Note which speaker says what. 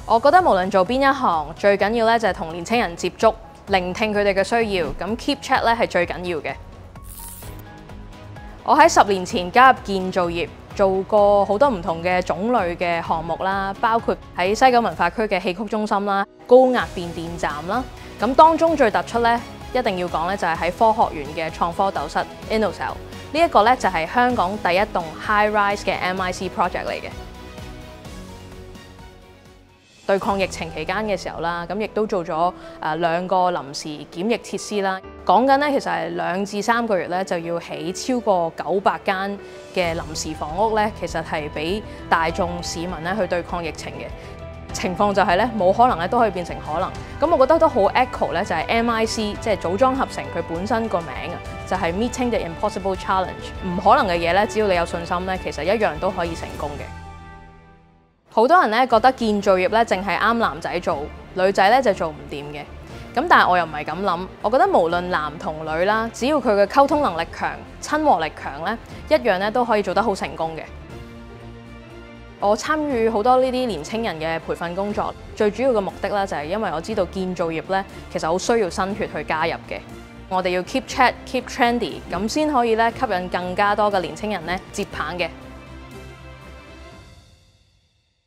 Speaker 1: 我覺得無論做邊一行，最緊要咧就係同年青人接觸，聆聽佢哋嘅需要，咁 keep check 咧係最緊要嘅。我喺10年前加入建造業，做過好多唔同嘅種類嘅項目啦，包括喺西九文化區嘅戲曲中心啦、高壓變電站啦。咁當中最突出咧，一定要講咧就係喺科學園嘅創科斗室 InnoCell。呢一個咧就係香港第一棟 high rise 嘅 MiC project 嚟嘅。對抗疫情期間嘅時候啦，咁亦都做咗2個臨時檢疫設施啦。講緊咧，其實係2至3個月咧就要起超過900間嘅臨時房屋咧，其實係俾大眾市民咧去對抗疫情嘅情況就係咧冇可能咧都可以變成可能。咁我覺得都好 echo 咧，就係 MiC 即係組裝合成佢本身個名啊，就係 Meeting the Impossible Challenge。唔可能嘅嘢咧，只要你有信心咧，其實一樣都可以成功嘅。好多人咧覺得建造業咧淨係啱男仔做，女仔咧就做唔掂嘅。咁但係我又唔係咁諗，我覺得無論男同女啦，只要佢嘅溝通能力強、親和力強咧，一樣咧都可以做得好成功嘅。我參與好多呢啲年青人嘅培訓工作，最主要嘅目的咧就係因為我知道建造業咧其實好需要新血去加入嘅。我哋要 keep check、keep trendy，咁先可以咧吸引更加多嘅年青人咧接棒嘅。